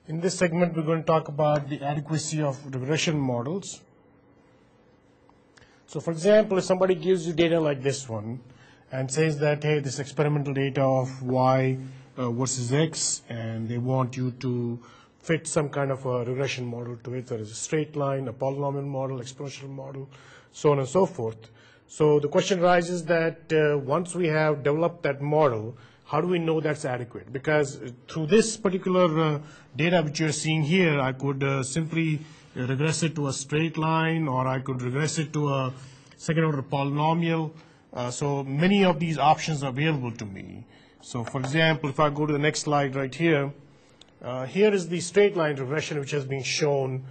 In this segment, we're going to talk about the adequacy of regression models. So for example, if somebody gives you data like this one and says that, hey, this experimental data of y versus x, and they want you to fit some kind of a regression model to it. There is a straight line, a polynomial model, exponential model, so on and so forth. So the question arises that once we have developed that model, how do we know that's adequate? Because through this particular data which you're seeing here, I could simply regress it to a straight line, or I could regress it to a second order polynomial. So many of these options are available to me. So for example, if I go to the next slide right here, here is the straight line regression which has been shown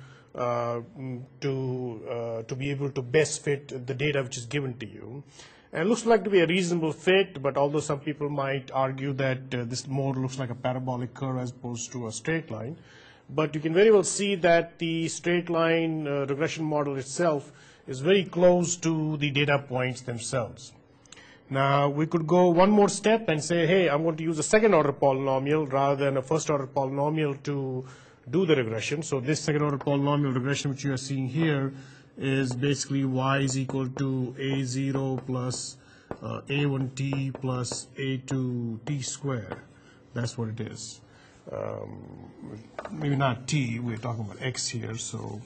to be able to best fit the data which is given to you. And it looks like to be a reasonable fit, but although some people might argue that this more looks like a parabolic curve as opposed to a straight line. But you can very well see that the straight line regression model itself is very close to the data points themselves. Now we could go one more step and say, hey, I'm going to use a second order polynomial rather than a first order polynomial to do the regression. So this second order polynomial regression which you are seeing here is basically y is equal to a0 plus a1t plus a2t squared. That's what it is. Maybe not t, we're talking about x here. So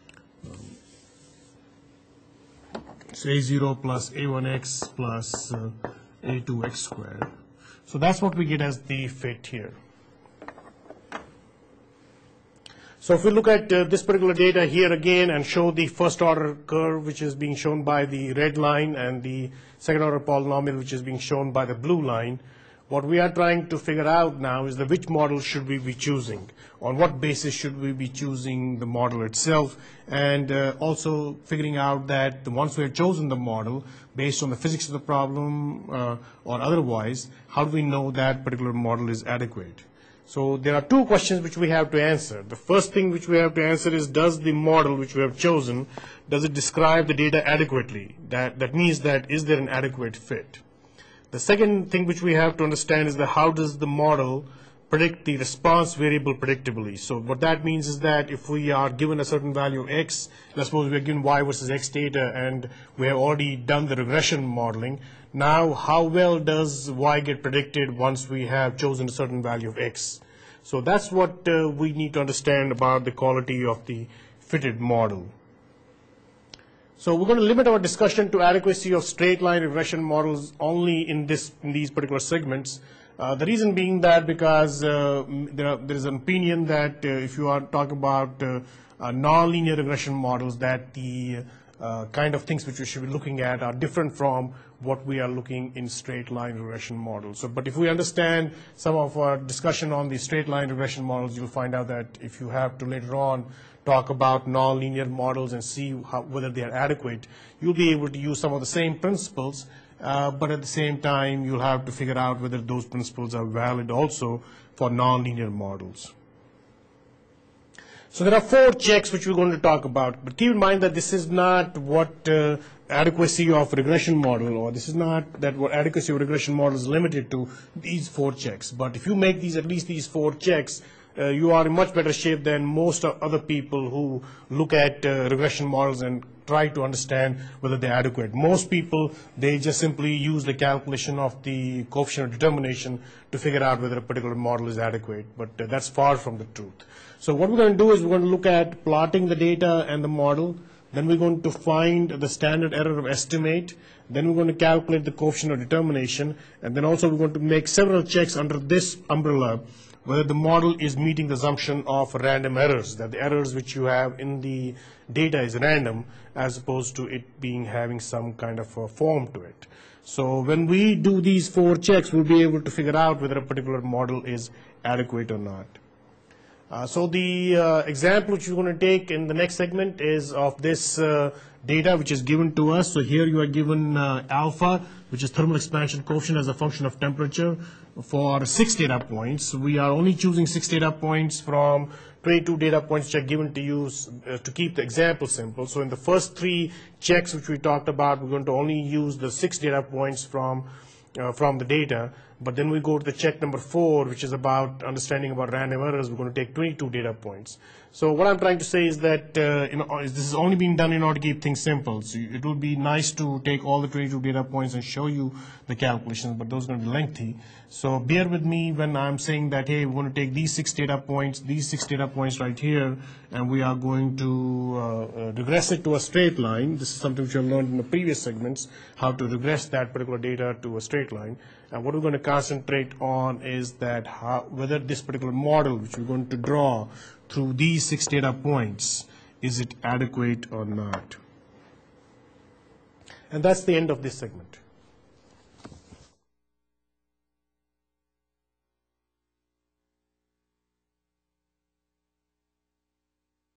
it's a0 plus a1x plus a2x squared. So that's what we get as the fit here. So if we look at this particular data here again and show the first order curve which is being shown by the red line and the second order polynomial which is being shown by the blue line, what we are trying to figure out now is which model should we be choosing, on what basis should we be choosing the model itself, and also figuring out that once we have chosen the model based on the physics of the problem or otherwise, how do we know that particular model is adequate? So there are two questions which we have to answer. The first thing which we have to answer is, does the model which we have chosen, does it describe the data adequately? That means that is there an adequate fit? The second thing which we have to understand is that how does the model predict the response variable predictably? So what that means is that if we are given a certain value of x, let's suppose we are given y versus x data and we have already done the regression modeling, now how well does y get predicted once we have chosen a certain value of x? So that's what we need to understand about the quality of the fitted model. So we're going to limit our discussion to adequacy of straight line regression models only in these particular segments. The reason being that because there is an opinion that if you are talking about nonlinear regression models, that the kind of things which we should be looking at are different from what we are looking in straight line regression models. So, but if we understand some of our discussion on the straight line regression models, you'll find out that if you have to later on talk about nonlinear models and see whether they are adequate, you'll be able to use some of the same principles, but at the same time, you'll have to figure out whether those principles are valid also for nonlinear models. So there are 4 checks which we're going to talk about, but keep in mind that this is not what adequacy of regression model, or this is not that what adequacy of regression model is limited to, these 4 checks. But if you make at least these 4 checks, you are in much better shape than most other people who look at regression models and try to understand whether they're adequate. Most people, they just simply use the calculation of the coefficient of determination to figure out whether a particular model is adequate, but that's far from the truth. So what we're going to do is we're going to look at plotting the data and the model, then we're going to find the standard error of estimate, then we're going to calculate the coefficient of determination, and then also we're going to make several checks under this umbrella whether the model is meeting the assumption of random errors, that the errors which you have in the data is random as opposed to it having some kind of a form to it. So when we do these 4 checks, we'll be able to figure out whether a particular model is adequate or not. So the example which we're going to take in the next segment is of this data which is given to us. So here you are given alpha, which is thermal expansion coefficient as a function of temperature, for 6 data points. We are only choosing 6 data points from 22 data points which are given to you to keep the example simple. So in the first 3 checks which we talked about, we're going to only use the 6 data points from the data. But then we go to the check number 4, which is about understanding about random errors. We're going to take 22 data points. So what I'm trying to say is that this is only being done in order to keep things simple. So it would be nice to take all the 22 data points and show you the calculations, but those are going to be lengthy. So bear with me when I'm saying that, hey, we're going to take these 6 data points right here, and we are going to regress it to a straight line. This is something which I've learned in the previous segments, how to regress that particular data to a straight line. And what we're going to concentrate on is that whether this particular model, which we're going to draw through these 6 data points, is it adequate or not. And that's the end of this segment.